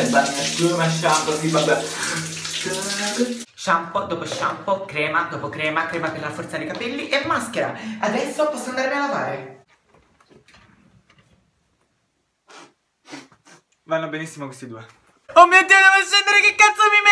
che bagnatura, shampoo, sì vabbè. Shampoo dopo shampoo, crema dopo crema, crema per rafforzare i capelli e maschera. Adesso posso andarmi a lavare. Vanno benissimo questi due. Oh mio Dio, devo scendere, che cazzo mi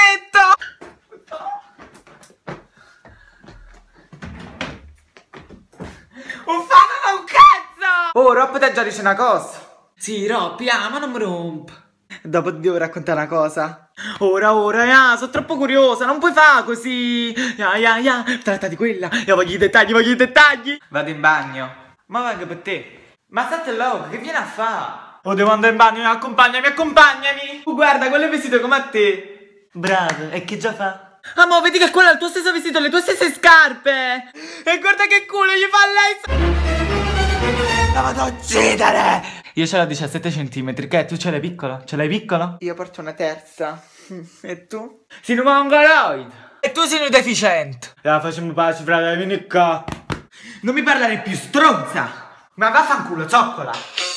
metto? Uffano, un cazzo! Oh, Rob ti già dice una cosa. Sì, Rob, ma non mi romp. Dopo ti devo raccontare una cosa. Ora, sono troppo curiosa, non puoi fare così. Tratta di quella. Io voglio i dettagli. Vado in bagno. Ma vengo per te. Ma state loco, che vieni a fare? Oh, devo andare in bagno, accompagnami. Oh, guarda, quello è vestito come a te. Bravo, e che già fa? Ah, ma vedi che quello ha il tuo stesso vestito, le tue stesse scarpe. E guarda che culo gli fa lei. La vado a uccidere. Io ce l'ho 17 centimetri, che tu ce l'hai piccolo? Ce l'hai piccolo? Io porto una terza. E tu? Sei un mongoloid. E tu sei un deficiente. Facciamo pace, frate, vieni qua. Non mi parlare più, stronza. Ma vaffanculo, zoccola.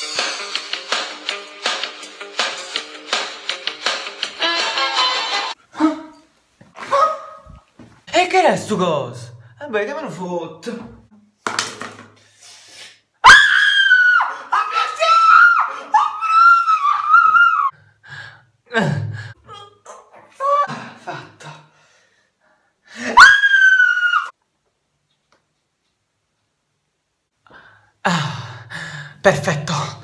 E che era sto coso? Vabbè, che me lo fotto? Fatto. Perfetto.